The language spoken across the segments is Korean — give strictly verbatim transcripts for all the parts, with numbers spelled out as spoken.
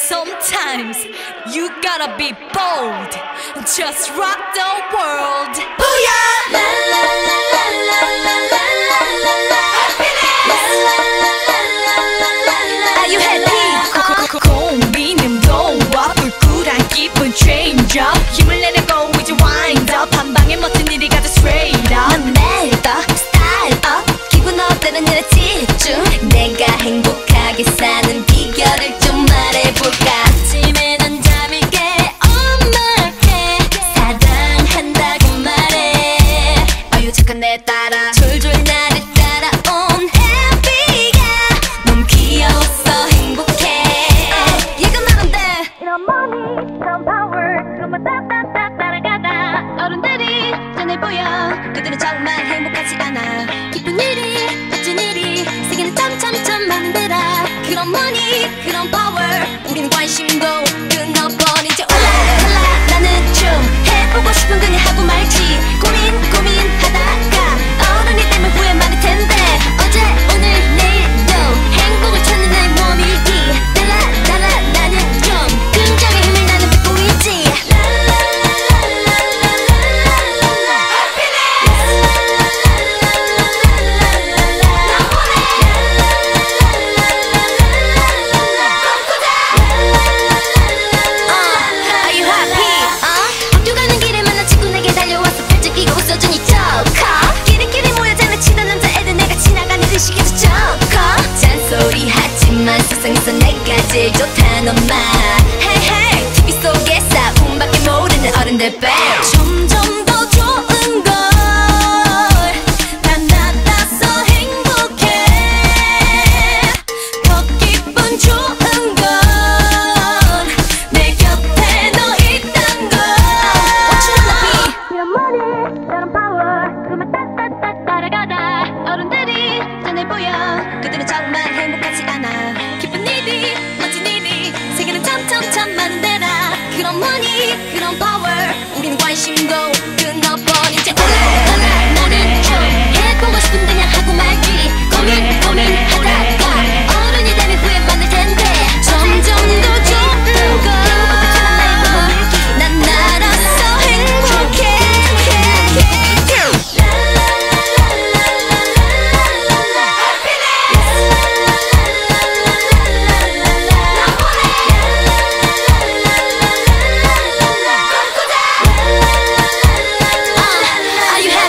Sometimes you gotta be bold. Just rock the world. Booyah! La la la la la la la la la la. La la la la la la la. Are you happy? 고민은 너와 불굴한 기분 change up. 힘을 내려고 이제 wind up. 한 방에 멋진 일이 가자 straight up. 넌 내다 style up. 기분 어때는 일에 집중. 내가 행복하게 사는 비결을 좀 말해볼까. 아침에 난 잠이 깨 on my head. 사랑한다고 말해. 아유 착한 내 따라 졸졸 나를 따라온 happy가 너무 귀여워서 행복해. uh, 얘가 나란데 이런 money 이런 power 그것만 따따따 따라가다. 어른들이 눈에 보여 그들은 정말 행복하지 않아. 기쁜 일이 멋진 일이 세계는 점점점 많은 데라. 그런 money 그런 power 우린 관심도 끊어버리지. 올라올라 나는 좀 해보고 싶은 그냥 하고 말지. 고민 고민하다가 어른이 되면 후회 많을 텐데. 어제 오늘 내일도 행복을 찾는 내 몸일기. 달라 달라 나는 좀 긍정의 힘을 나는 보이지. 세상에서 내가 제일 좋다는 말. Hey hey 티비 속에 싸움밖에 모르는 어른들 배. 점점 더 좋은 걸 난 나타서 행복해. 더 기분 좋은 건 내 곁에 너 있단 걸. What you wanna be? 이런 money 이런 power 그만 따따따 따라가다. 어른들이 눈에 보여 그들은 정말 행복하지 않아. 참 많은 데라. 그런 money 그런 power 우린 관심도 끊어버리지. 올라올라 나는 좀 해보고 싶은 그냥 하고 말지. 고민 고민하다가 어른이 되면 후회 많을 텐데. 점점 더 좋은 걸 난 알아서 행복해. Are you happy?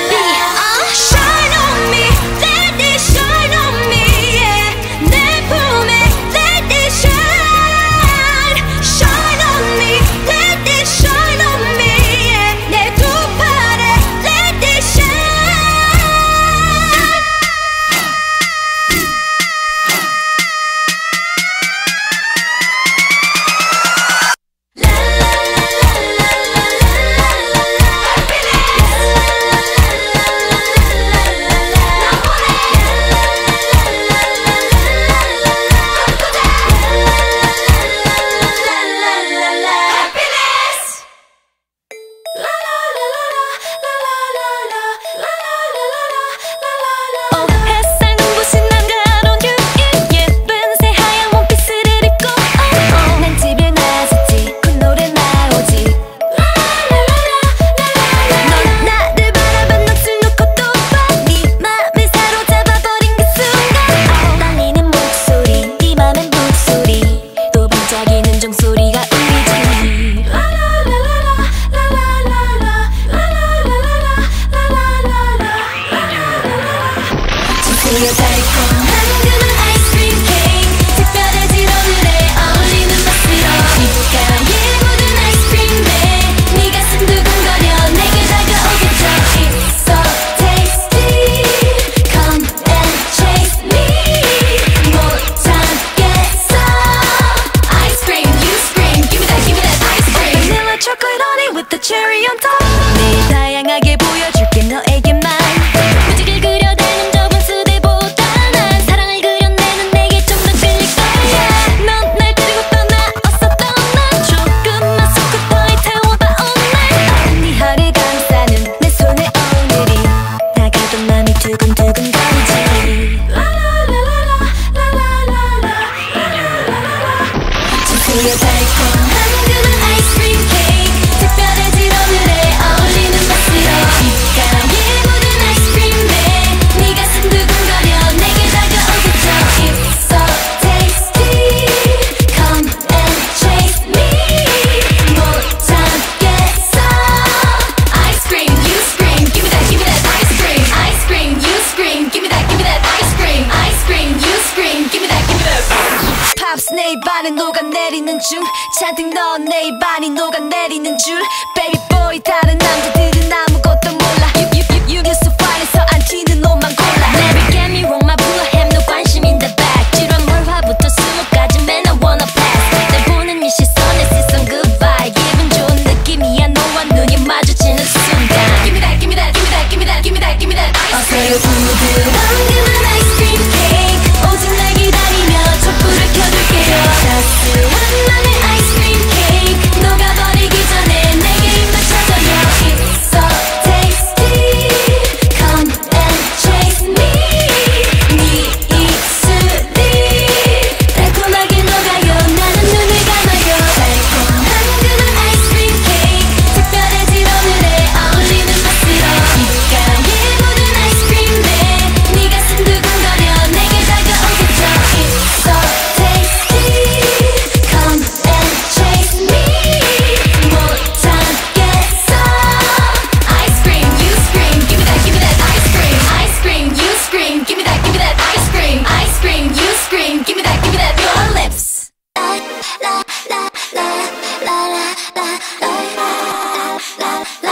달콤한 그런 아이스크림 케이크 특별해진 오늘에 어울리는 맛으로 귓가에 묻은 아이스크림에 네가 손 두근거려 내게 다가오겠죠. It's so tasty come and chase me 못 참겠어 Ice cream you scream give me that give me that ice cream Ice cream you scream give me that give me that ice cream Ice cream you scream give me that give me that Pops 내 입안에 녹아내리는 중 잔뜩 넣은 내 입안이 녹아내리는 줄 Baby boy 다른 남자들은 아무것도 몰라 You, you, you, you, you so fine 해서 안 튀는 옷만 골라 Never get me wrong my blue have no 관심 in the back 지루한 월화부터 수목까지 man I wanna pass 날 보는 이 시선에 시선 goodbye 기분 좋은 느낌이야 너와 눈이 마주치는 순간 Give me that give me that give me that give me that give me that give me that ice cream 어서 부드러운 그만 아이스크림 케이크 오직 날 기다리며 촛불을 켜줄게요 따스한 맘의 아이스크림 케이크 녹아버리기 전에 내게 입 맞춰줘요 It's so tasty come and chase me 네 입술이 달콤하게 녹아요 나는 눈을 감아요 달콤한 그런 아이스크림 케이크 특별해진 오늘에 어울리는 맛으로 귓가에 묻은 아이스크림에 네가 손 두근거려 내게 다가오겠죠 It's so tasty come and chase me 못 참겠어 Ice cream you scream give me that give me that ice cream Ice cream you scream give me that give me that ice cream Ice cream you scream give me that give me that your lips la la la la la la la la la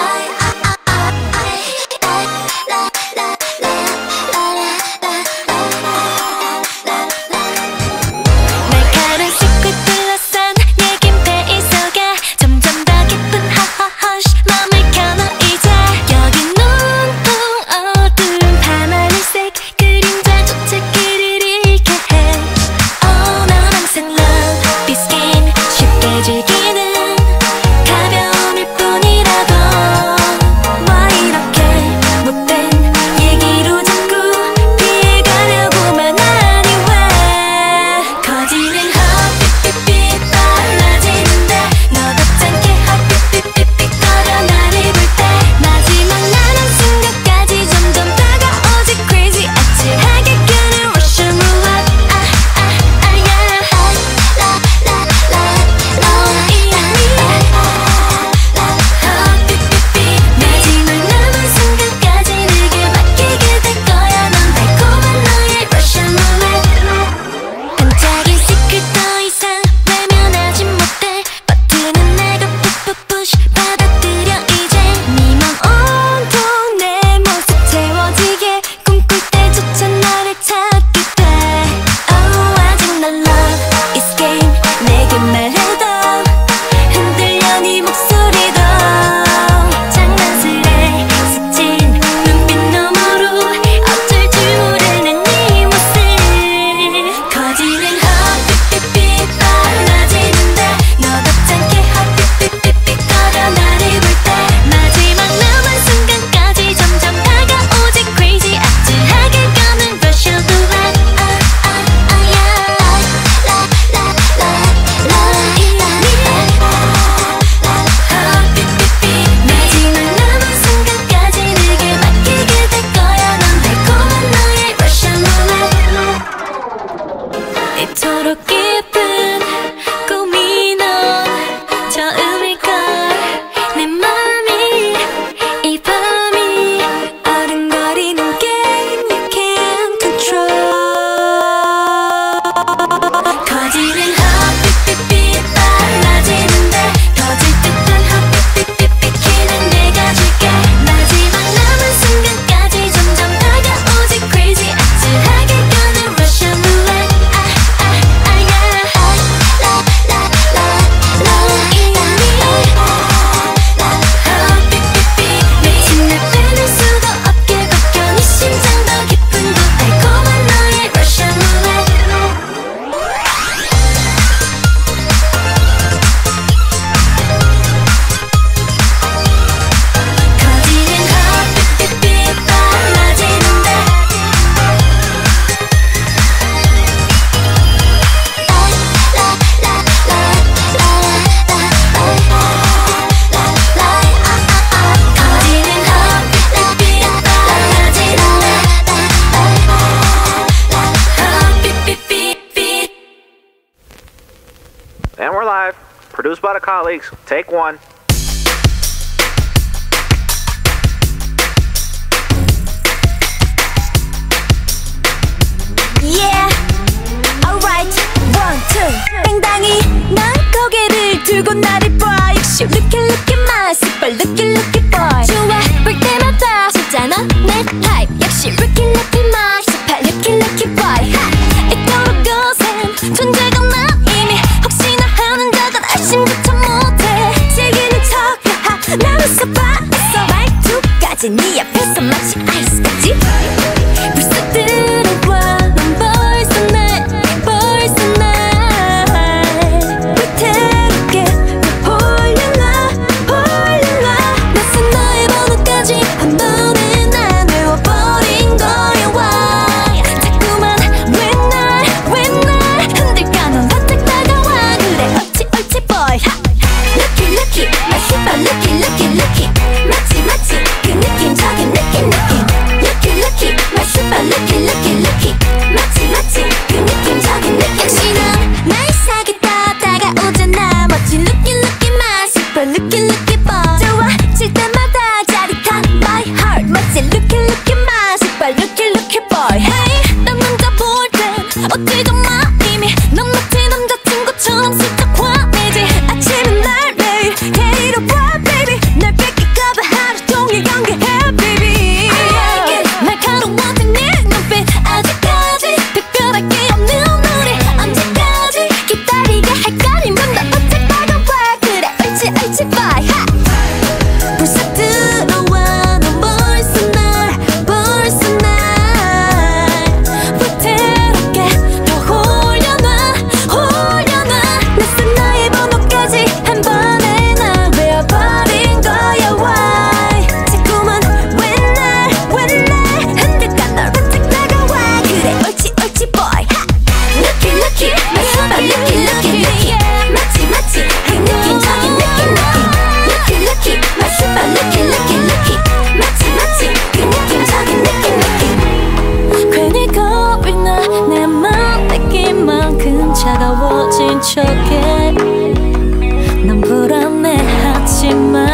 날카로운 씻고 둘러싼 얘긴 베일 속에 점점 더 깊은 hush 맘을 켜놔 이제 여긴 온통 어두운 밤하늘색 그림자조차 길을 잃게 해 Oh 넌 항상 love be skin 쉽게 즐기는 가벼운 일뿐이라도 왜 이렇게 못된 얘기로 자꾸 피해가려고만 하니 왜 커지는 헛빛빛빛 빨라지는데 너답지 않게 헛빛빛빛빛 거려 나를 볼 때 마지막 나는 순간까지 점점 다가오지 crazy 아찔하게 끄는 Russian roulette 아아아 yeah 라라라라 너 Produced by the colleagues. Take one. Yeah, alright, one, two. 당당히 난 고개를 들고 나를 봐. 역시 looky looky my super looky looky boy. 좋아 볼 때마다 진짜너 내 타입. 역시 looky looky my super looky looky boy. 이토록 거센 존재가 나 이미 혹시나 하는 자들 아침부터 못해. 즐기는 척 나 웃어 봐 웃어 말투까지 네 앞에서 마치 아이스까지. 불쑥 들어와 어디가 마 이미 넌 마치 남자친구처럼 슬쩍 화내지. 아침엔 날 매일 데리러 와 baby. 날 뺏길까봐 하루 종일 연기해 baby. I like it 날카로워진 네 눈빛. 아직까지 특별할 게 없는 우리 언제까지 기다리게 할까. 네 맘도 어째 다가와 그래 옳지 옳지 bye. 불쑥 들어와 넌 벌써 날 벌써 날 차가워진 척해. 넌 불안해하지마.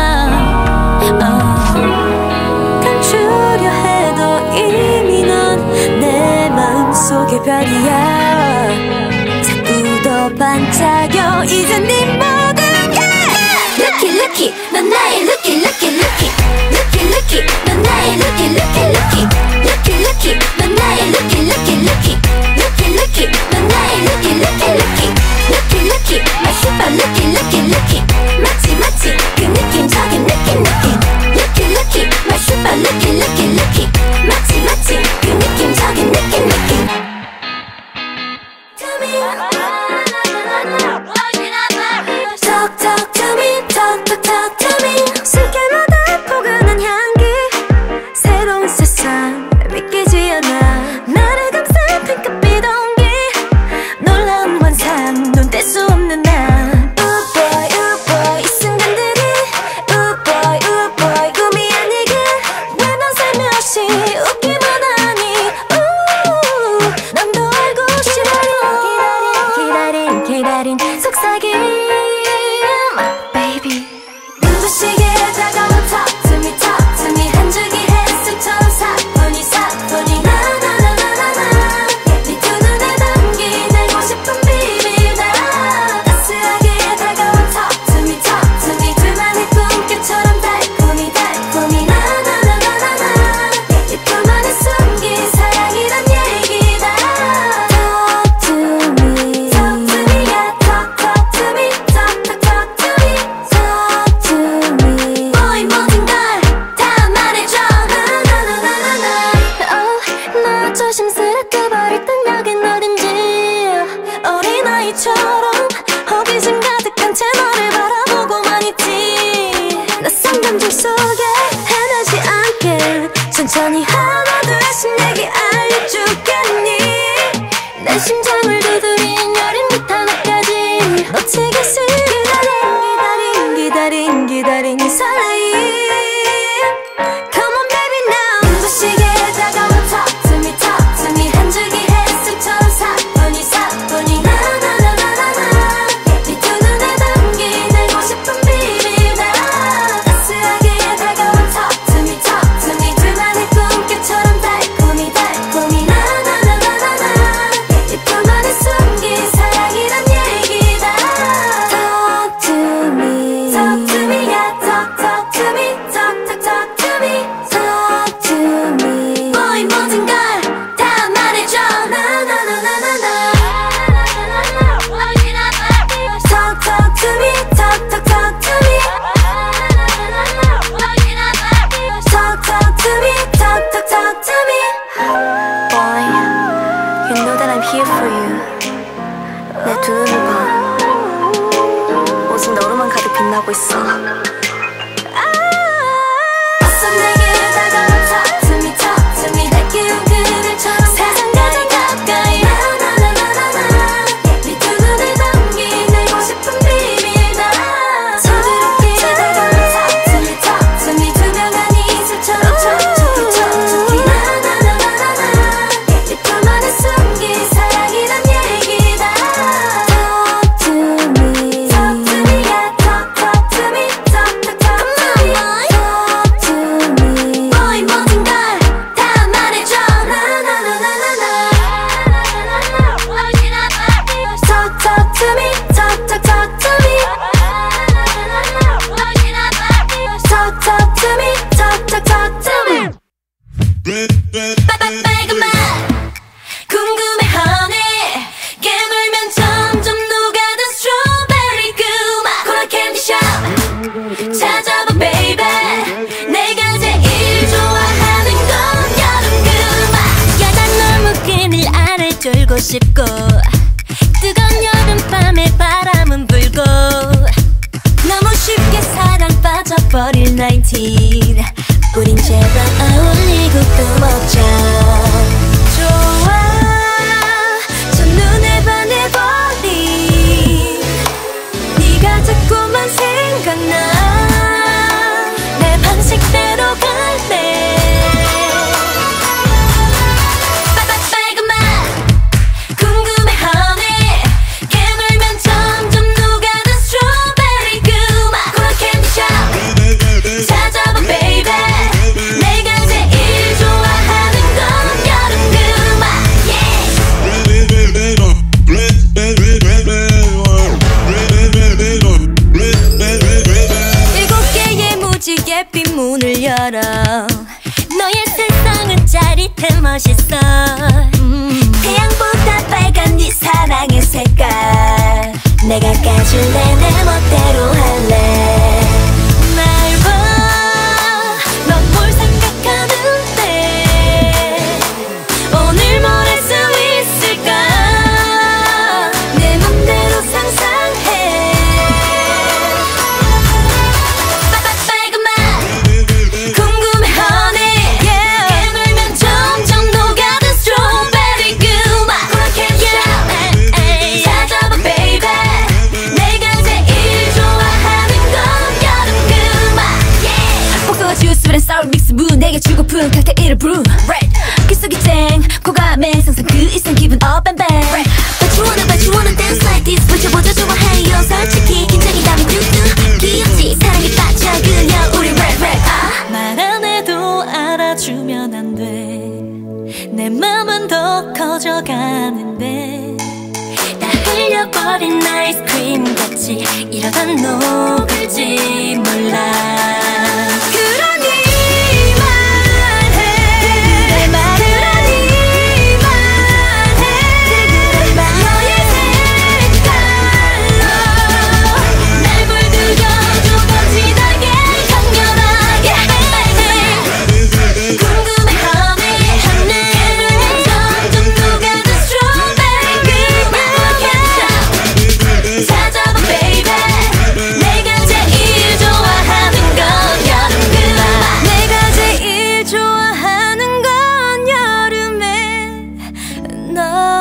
어. 감추려 해도 이미 넌 내 마음속의 별이야. 자꾸 더 반짝여 이제 네 모든 게. Lucky lucky 넌 나의 lucky lucky lucky. Lucky lucky 넌 나의 lucky lucky lucky. Lucky lucky 넌 나의 lucky lucky lucky. Lucky lucky 넌 나의 lucky lucky lucky. Lucky lucky my super lucky lucky lucky. 마치 마치 그 느낌적인 느낌 느낌. Lucky lucky my super lucky lucky lucky. 마치 마치 그 느낌적인 느낌 느낌. Talk talk to me talk talk talk to me. 숨결마다 포근한 향기. 새로운 세상 믿기지 않아. 나를 감싼 핑크빛 온기. 놀라운 환상 눈 뗄 수 없는 난. Ooh boy ooh boy 이 순간들이 Ooh boy ooh boy 꿈이 아니길. 왜 넌 살며시 웃기만 하니. Ooh 난 더 알고 싶어. 기다린 기다린 기다린 속삭임 baby. 눈부시게 다가와 talk to me talk to me. 한 줄기 햇살처럼 사뿐히 사뿐히 나나나나나나. 네 두 눈에 담긴 알고 싶은 비밀 나. 따스하게 다가와 talk to me talk to me. 둘만의 꿈결처럼 달콤히 달콤히 나나나나나나. 네 둘만의 숨긴 사랑이란 얘기다. Talk to me talk to me yeah talk talk to me talk talk talk to me talk to me. 보인 모든 걸 다 말해줘. 나나나나나나. Oh 나 조심스럽게 버릴 땐 여긴 어딘지. 어린아이처럼 호기심 가득한 채 너를 바라보고만 있지. 낯선 감정 속에 헤매지 않게 천천히 하나 둘씩 내게 알려주겠니. 내 심장을 두드린 여린 듯 하나까지 놓치겠어. 기다린 기다린 기다린 기다린 이 설레임. Come on baby now. 눈부시게 다가와 talk to me talk to me. 한 줄기 햇살처럼 사뿐히 사뿐히 나나나나나나. 네 두 눈에 담긴 가득 빛나고 있어. 어서 내게 다가와 talk to me talk to me 날 깨운 그날처럼 세상 가장 가까이 나나나나나나 네 두 눈에 담긴 알고 싶은 비밀다. 부드럽게 다가와 talk to me talk to me 투명한 이슬처럼 촉촉히 촉촉히 나나나나나나 네 품 안에 숨긴 사랑이란 얘기다. Talk to me talk to me yeah talk talk to me talk talk talk to me talk to me boy 모든 걸 다 말해줘. 나나나나나나 talk talk to me talk talk talk to me talk talk to me talk talk talk to me 빨간 맛 궁금해 honey 깨물면 점점 녹아든 스트로베리 그 맛 코라 캔디샵 찾아봐 baby 내가 제일 좋아하는 건 여름 그 맛. 야단 너무 그늘 아래 졸고 싶고 뜨거운 여름밤에 바람은 불고 너무 쉽게 사랑 빠져버릴 나인틴 우린 제발 어울리고 또 먹자. 좋아 저 눈에 반해버린 네가 자꾸만 생각나 내 방식대로 갈래. 빨간 맛 궁금해 honey 깨물면 점점 녹아든 스트로베리 그 맛 코라 캔디샵 찾아봐 baby 내가 제일 좋아하는 건 여름 그 맛. 일곱 개의 무지개 빈 문을 열어 너의 세상은 짜릿해 멋있어. 음. 태양보다 빨간 네 사랑의 색깔 내가 까줄래 내 멋대로 할래. 날 봐, 넌 뭘 생각하는데 오늘 뭘 할 수 있을까 내 맘대로 상상해. 빨간 맛 궁금해 honey 깨물면 점점 녹아든 스트로베리 그 맛 코라 캔디샵 찾아봐 baby 내가 제일 좋아하는 건 여름 그 맛. 복숭아 주스 red sour 믹스 부 내게 주고픈 칵테일을 brew red 귓속이 쨍 고감에 상상 그 이상 기분 up and back red. But you wanna but you wanna dance like this 붙여보자 좋아해요 솔직히 긴장이 나면 뚝뚝 귀엽지 사랑에 빠져 그냥 우리 red red 아. 말 안 해도 알아주면 안 돼 내 맘은 더 커져가는데 다 흘려버린 아이스크림 같이 이러다 녹을지 몰라. 그러니만 해 그러니만 해 너의 색깔로 날 물들여줘 번지나게 강렬하게 궁금해 honey 깨물면 점점 녹아든 스트로베리 그 맛 캔디샵 찾아봐 baby 내가 제일 좋아하는 건 여름 그 맛. 내가 제일 좋아하는 건 여름에 너